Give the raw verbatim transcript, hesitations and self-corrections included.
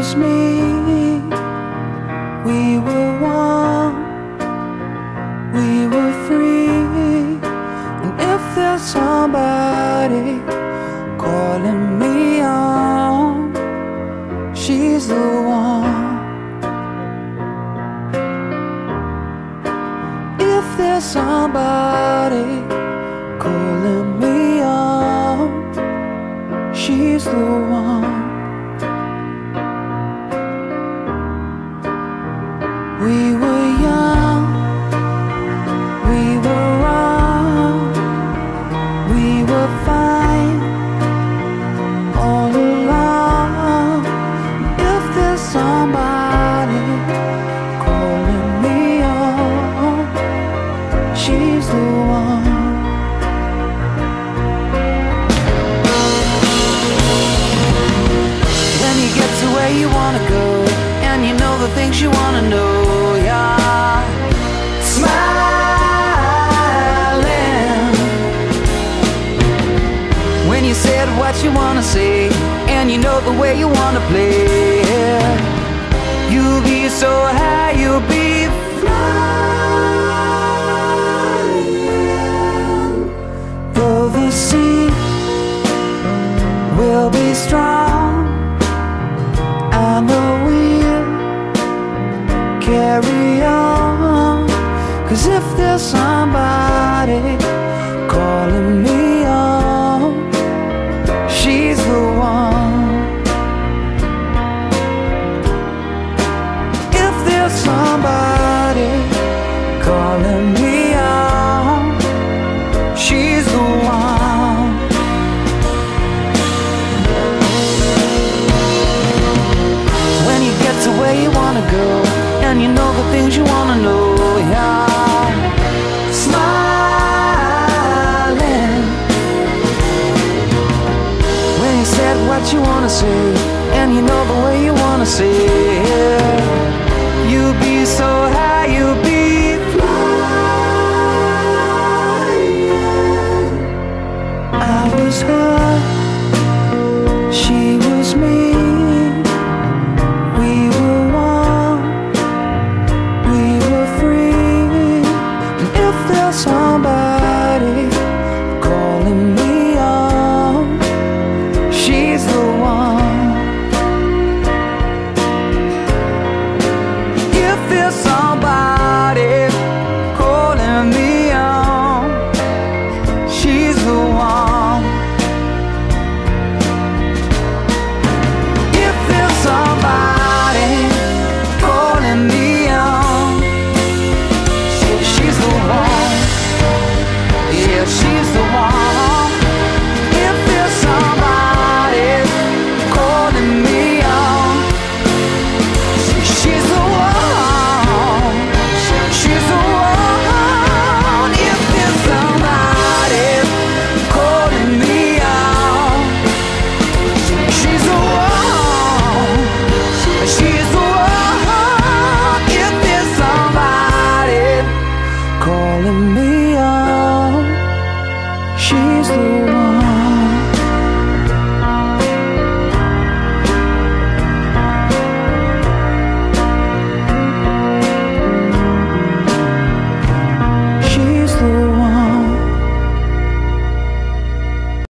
promised me we were one, we were free. And if there's somebody calling me on, she's the one. If there's somebody calling me on, she's the one. We were young, we were wrong, we were fine all along. If there's somebody calling me on, she's the one. When you get to where you wanna go, and you know the things you wanna know, yeah, smiling. When you said what you wanna say, and you know the way you wanna play, you'll be so high, you'll be flying. Though the sea will be strong, I know we'll carry on. 'Cause if there's somebody calling me on, she's the one. If there's somebody calling me on, she's the one. When you get to where you wanna go, and you know the things you wanna know, yeah, smiling. When you said what you wanna say, and you know the way you wanna say